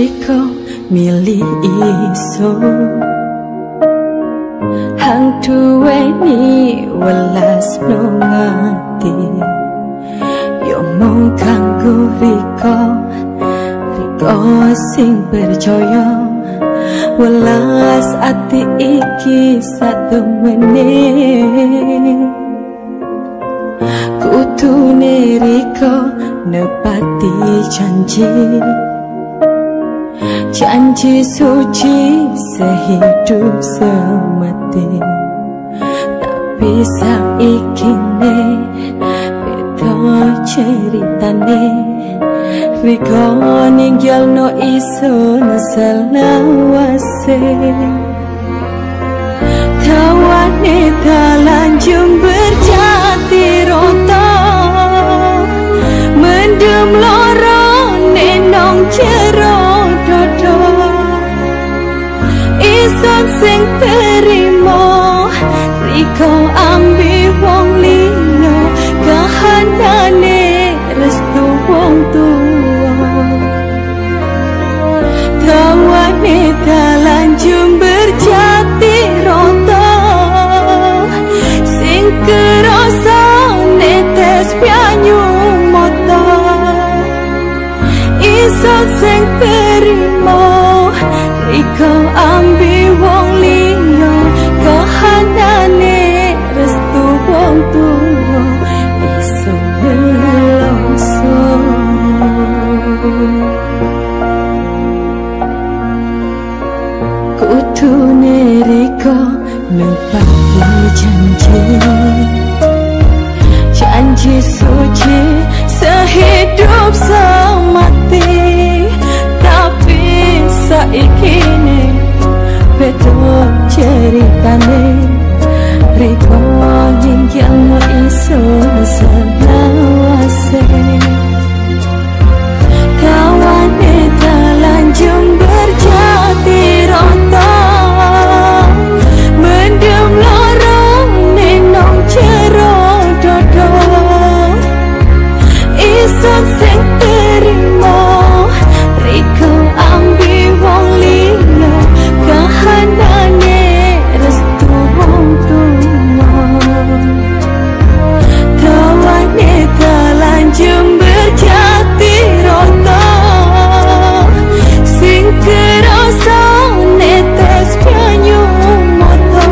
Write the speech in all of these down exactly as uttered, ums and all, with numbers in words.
riko milih iso hang duweni welas no ngati yo mong kanggo riko riko sing percaya welas ati iki satemene kutune riko nepati janji janji suci sehidup semati tapi saiki ne beda ceritane riko ninggal no iso selawase tawane dalan jember jati rota mendem loro nenong jero dodo ison sing terima riko ambi wong liya kahanane restu wong tua tawane dalan jember jati rota sing kerasa netes pianyu mata iso sing terima riko ambi wong liya kahanane restu wong tua iso nelongso kutune riko nepati janji janji suci sehidup semati tapi saiki ne beda ceritane riko ninggal no iso selawase tawane dalan jember jati rota mendem loro nenong jero dodo iso sing terima riko ambi wong liya kahanane restu wong tua tawane dalan jember jati rota sing kerasa netes pianyu mata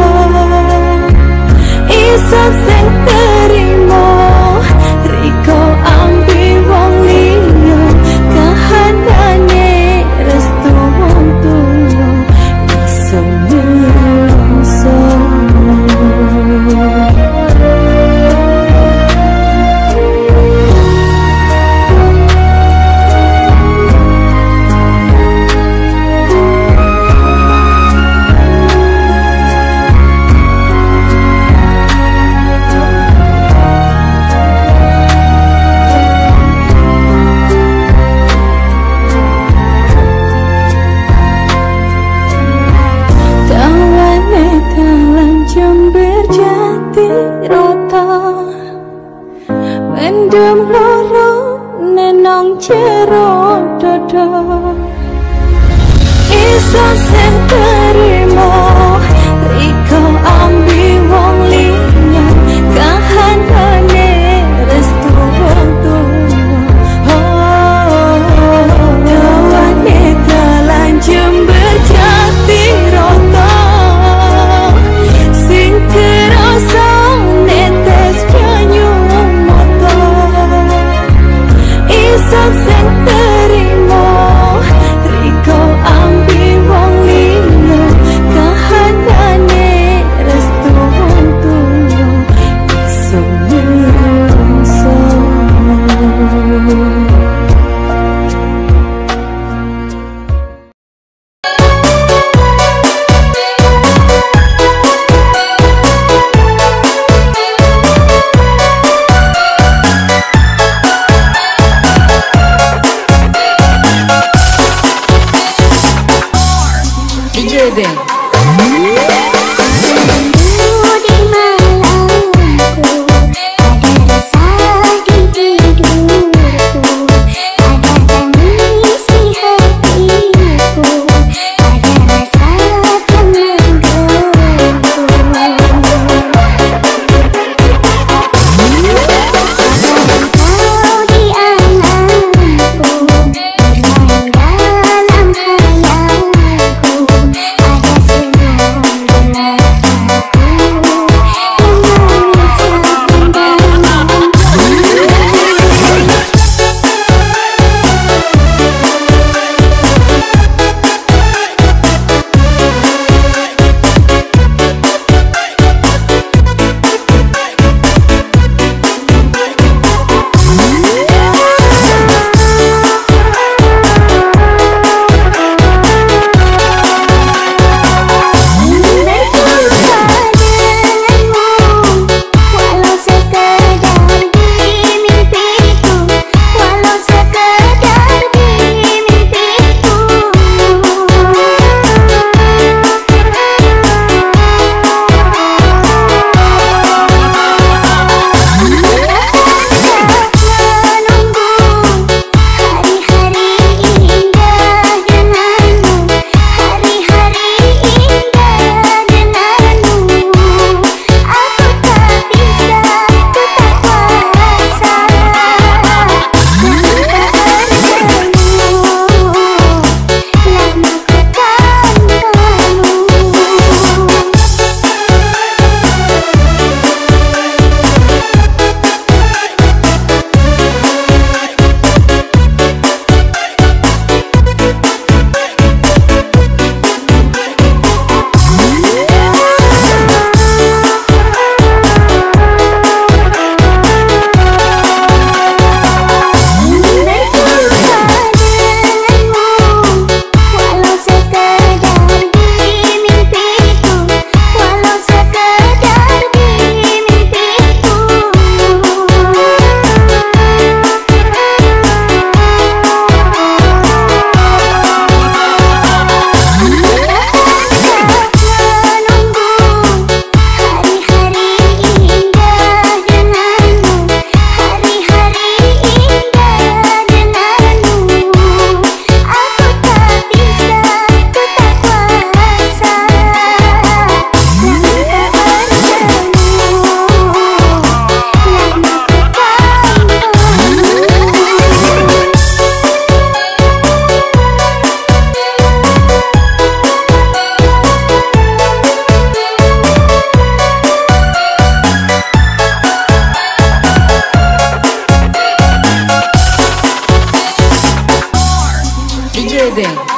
iso sing terima riko ambi wong liya kahanane restu wong tua iso nelongso tawane dalan jember jati rota mendem loro nenong jero dodo iso sing terima riko ambi wong liya kahanane restu wong tua tawane dalan jember jati rota sing kerasa netes pianyu mata iso sing terima riko ambi wong liya kahanane restu wong tua iso nelongso Ada rasa di tidurku, ada tangis di hati. Deng.